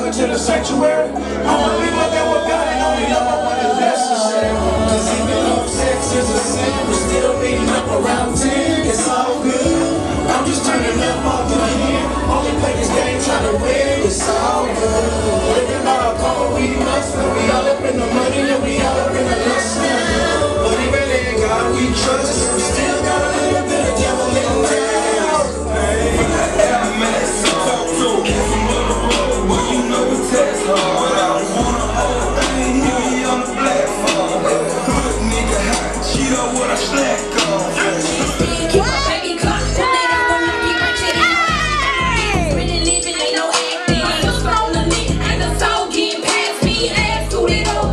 welcome to the sanctuary. I wanna be my man with God and only love my one is necessary. Cause even though sex is a sin, we're still meeting up around 10. It's all good. I'm just turning up off the hand. Only play this game trying to win. It's all good. Living by a call, we must. We all up in the money and we all up in the lust. But even in God we trust. We still got a little bit of devil in the house. Yeah, man, it's so cool. Well, you know it's test hard. I don't want a whole thing. Hear me on the platform. Good nigga hot. Cheat on what I slack on. Keep my baby clock. They don't want to keep my shit. Really living, ain't no acting. Ain't no phone on me. Ain't no soul getting past me. Ass to it open.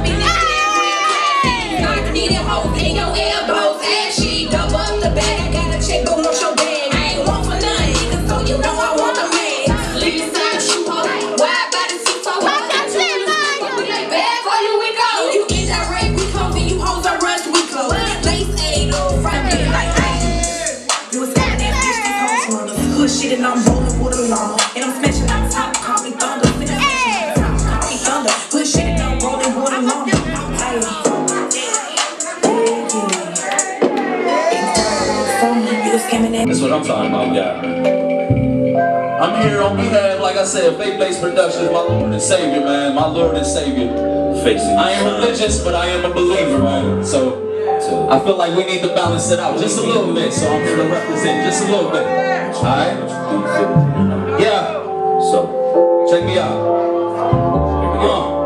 I need it hoes in your elbows. Ass shit. Double up the bag. I got a check, but what's your bag? I ain't want for nothing. Nigga, so you know I want the man. Leave inside shoe hole. Wide body C4. We lay bad for you, we go. You indirect, we come and you hoes are rush, we close. Lace 8 on Friday like you was got that bitch, these hoes runners. Hood shit and I'm rolling with a llama. And I'm smashing out top, call me thunder. When I'm smashing out top, call me thunder. Hood shit and I'm rolling with a llama. That's what I'm talking about, yeah. I'm here on behalf, like I said, Faith Place Productions, my Lord and Savior, man. My Lord and Savior. I am religious, but I am a believer, man. So I feel like we need to balance it out just a little bit. So I'm here to represent just a little bit. Alright? Yeah. So check me out. Here we go.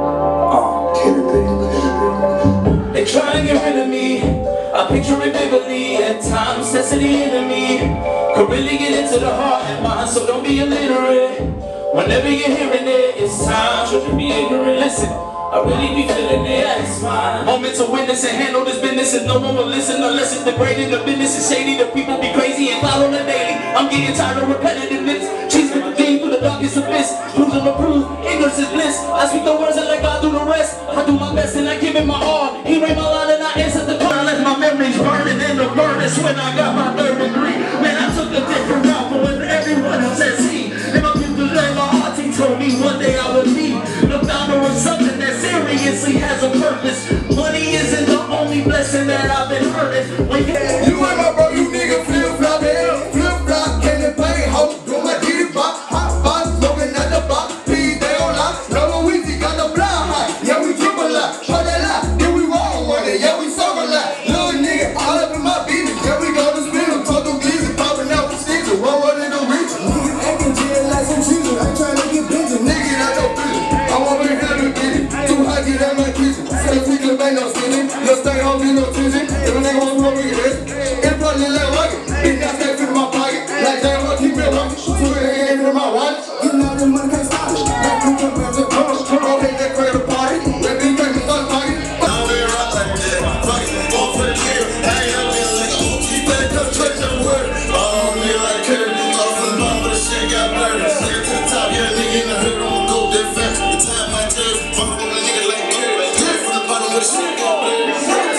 They try to get rid of me. I picture it vividly. At times, that's the enemy. Could really get into the heart and mind, so don't be illiterate. Whenever you're hearing it, it's time. Shouldn't be ignorant. Listen, I really be feeling it. It's fine. Moment to witness and handle this business, and no one will listen unless it's degraded. The business is shady. The people be crazy and follow the daily. I'm getting tired of repetitiveness. Chasing the thing through the darkest abyss. Proven to prove ignorance is bliss. I speak the words and let God do the rest. I do my best and I give it my all. He read my line and I answer the call. I left my memories burning in the furnace when I got my 3rd degree. Man, I took a different route from when everyone else says he. And my people let my heart, he told me one day I would be the founder of something that seriously has a purpose. Money isn't the only blessing that I've been hurting. You ain't my bro, you nigga flip-flop, flip-flop, can it play, ho, do my ditty bop, hot box, smoking at the box, please, they don't lie, no Weezy, got no blind high, yeah, we drip a lot, try that lot, then we roll with it, yeah, we serve a lot, little nigga, all up in my business, yeah, we go to spin them, talk them glizzy, popping out with sticks, roll in the region, niggas acting jail like some cheesy, I try to get busy, nigga, I don't feel it, I want me here to get it, too hot, get out my kitchen, say we can make no skinny, let's stay home, get no tizzy, if a nigga wants to get it, it's probably like rocket, big now stay fit in my pocket, like damn, I'll keep it rocking, put it in my wallet, getting out the money, can't stop it, like we come back to come, okay, that credit party, that big thing is on pocket. I'll be right like that, fuck it, go for the kill, I ain't up here like a keep that come touch the word, all me like Curry, off the bottom of the shit got murdered, nigga to the top, yeah, nigga in the hood, I'm go that fast, the time I tell, fuck with a nigga like Curry, straight from the bottom of the shit got murdered.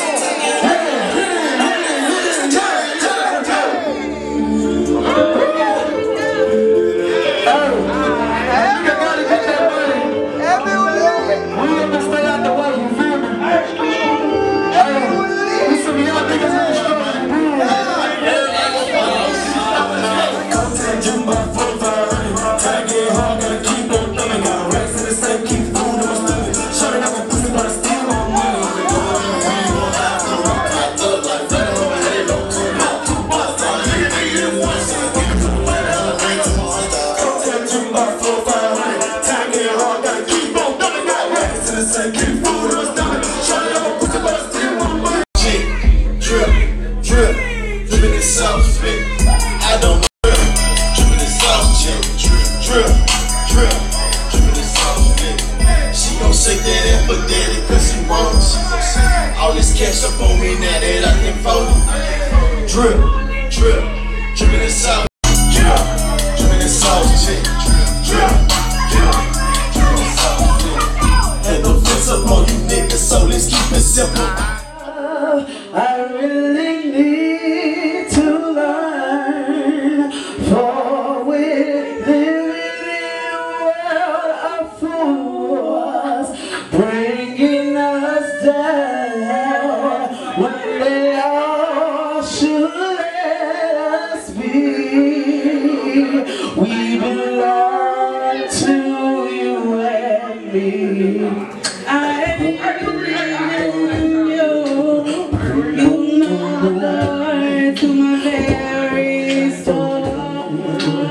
Catch up on me now that I can fold it. Drip, drip, drippin' in sauce. Drip, drippin' in sauce, chick. Drip, drip, drippin' in sauce, chick. Had no fence up on you niggas, so let's keep it simple. I really need to learn, for we live in a world of fools.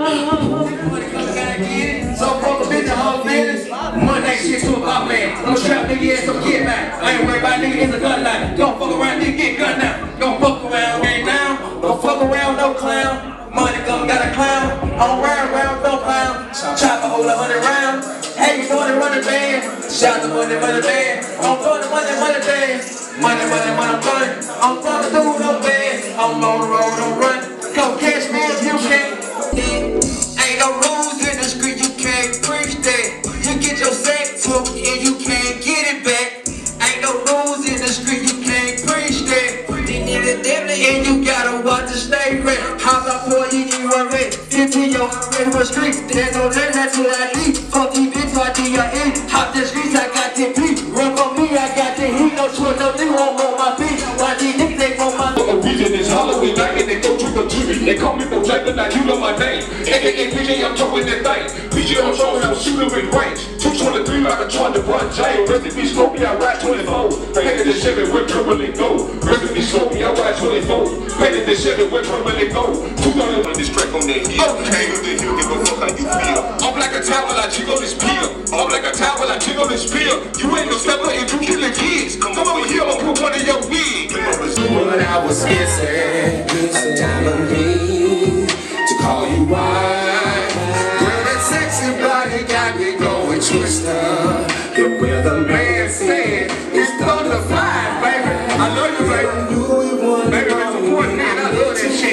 So fuck a bitch and whole business. Money ain't shit to a pop man. No trap nigga ass, some kid man. I ain't worried about nigga, it's a gun line. Don't fuck around, nigga, get gun now. Don't fuck around, ain't down. Don't fuck around, no clown. Money come, got a clown. I'm round, no clown. Chop a hold 100 rounds. Hey, you doing it, running band. Shout the money band. I'm throwing the money band. Money, I'm running. I'm throwing the dude no band. I'm on the road, don't run. Come catch me if you can. Ain't no rules in the street, you can't preach that. You get your sack took and you can't get it back. Ain't no rules in the street, you can't preach that. And you gotta watch the stay red. Hop out for you, you are red. 15 your red for street. There's no lane, that's what I need. Fuck these bitch, I D.I.E. Hop the streets, I got the beat. Run for me, I got the heat. No choice, no nigga won't want my feet. Why these niggas, they want my feet. The reason is Halloween night and they go trick or treat. They call me for Jack, like you know my name. AKA PJ, I'm talking that thing. PJ, I'm showing I'm shooting with range. 223 like I'm trying to run jail. Rest in peace, Smokey, I ride 24. Painted this Chevy with triple and gold. Rest in peace, Smokey, I ride 24. Painted this Chevy with triple and gold. 200 on this track on that hill. Okay, with the hill, give a fuck how you feel. I'm like a towel, I jiggle this pill. I'm like a towel, I jiggle this pill. You ain't no stepper if you killing kids. Come over here, I'll put one of your wigs. What I was missing, a diamond ring to call you mine. Girl, that sexy body got me going twisted. The weatherman said it's gonna fly, baby. I love you, baby. Baby, it's important, man. I love that shit.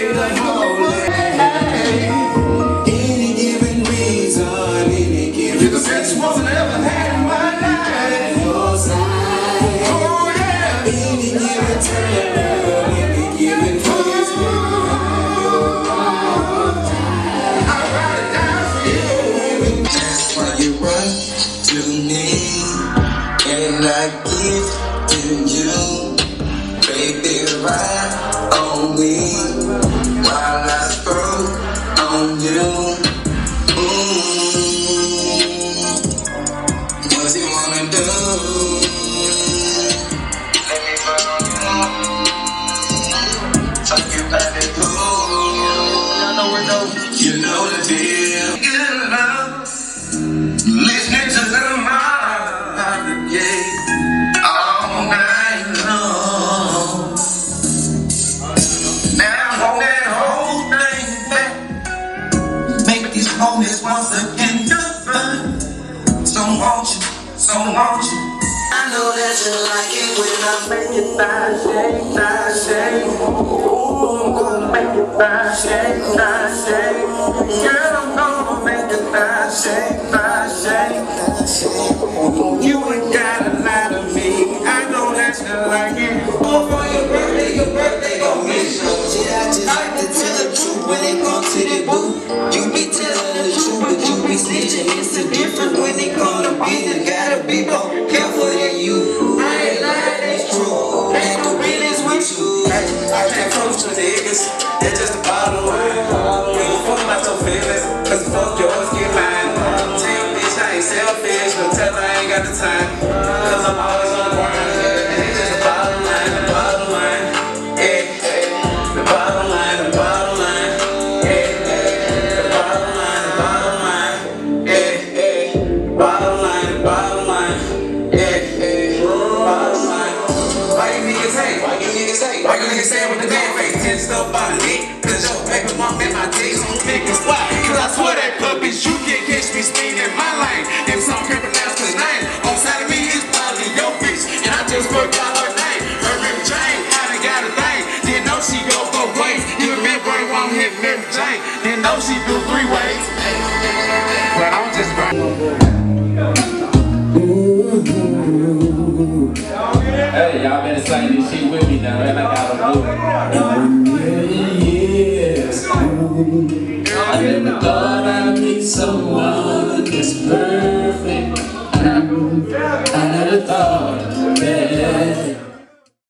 Any given reason, any given you're the best woman I ever had in my life. Your side, oh yeah. Any given time. I give to you, baby, ride on me while I throw on you. What you wanna do? Let me ride on you. Talk about it, you know the deal. Good love, listening to the mind, yeah. Homies once again goodbye. So won't you? I know that you like it when I make it shake. Ooh, I'm gonna make it shake. Girl, I'm gonna make it shake. You ain't gotta lie to me. I know that you like it. Oh, for your birthday gon' miss you. I just like to tell the truth when it comes to the boo. You be telling the truth, but you be snitching. It's a difference when it come to business. Gotta be more careful than you. I ain't lying, it's true. Ain't no business with you. I can't approach the niggas. That's just the bottom line. You don't fuck about your feelings, cause fuck yours, get mine. Tell your bitch I ain't selfish, but tell her I ain't got the time. Cause I'm always on the grind. And it's just the bottom line. Yeah, the bottom line. Why you niggas saying with the bad face? Tensed up by the dick, cause your baby mom in my dick. Niggas why? Cause I swear that puppies, you can't catch me speeding my lane. If some can pronounce his name, on side of me is probably your bitch. And I just worked out her name. Her Mary Jane, I done got a thing. Didn't know she go both ways. Even Big Brain won't hit Mary Jane. Didn't know she do 3 ways. But I'm just Hey, y'all better sing this shit with me now, man. I gotta do it.